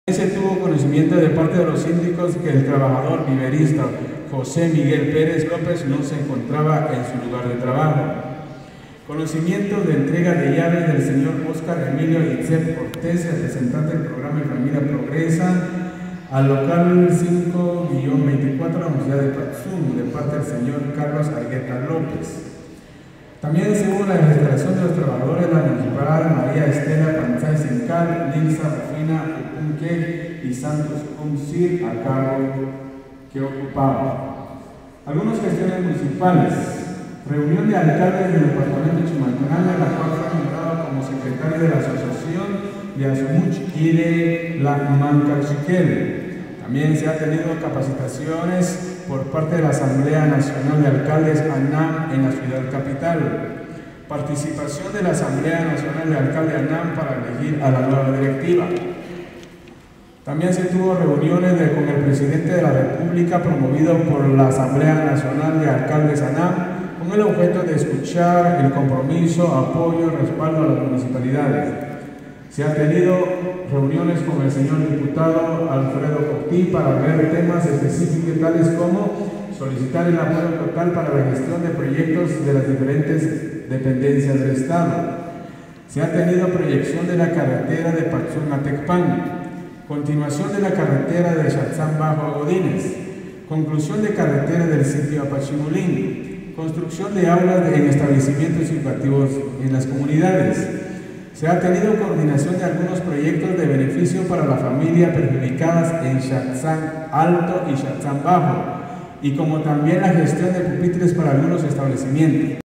Se tuvo conocimiento de parte de los síndicos que el trabajador viverista José Miguel Pérez López no se encontraba en su lugar de trabajo. Conocimiento de entrega de llaves del señor Óscar Emilio Itzep Cortés, representante del programa de Familia Progresa, al local 5-24 de la Universidad de Patzum, de parte del señor Carlos Argueta López. También se hubo la registración de los trabajadores de la municipal María Estela Panzay Sincal, Nilsa Rufina Upunque y Santos Uncir a cargo que ocupaba. Algunas gestiones municipales. Reunión de alcaldes del departamento de Chimaltenango, la cual fue nombrada como secretaria de la Asociación de Asumuch y de la Mancachiquel. También se ha tenido capacitaciones por parte de la Asamblea Nacional de Alcaldes ANAM en la ciudad capital. Participación de la Asamblea Nacional de Alcaldes ANAM para elegir a la nueva directiva. También se tuvo reuniones con el presidente de la República promovido por la Asamblea Nacional de Alcaldes ANAM con el objeto de escuchar el compromiso, apoyo y respaldo a las municipalidades. Se han tenido reuniones con el señor diputado Alfredo Cotí para ver temas específicos tales como solicitar el apoyo total para la gestión de proyectos de las diferentes dependencias del Estado. Se ha tenido proyección de la carretera de Patzum a Tecpan, continuación de la carretera de Chatzán Bajo a Godínez, conclusión de carretera del sitio a Pachimulín, construcción de aulas en establecimientos educativos en las comunidades. Se ha tenido coordinación de algunos proyectos de beneficio para la familia perjudicadas en Chatzán Alto y Chatzán Bajo, y como también la gestión de pupitres para algunos establecimientos.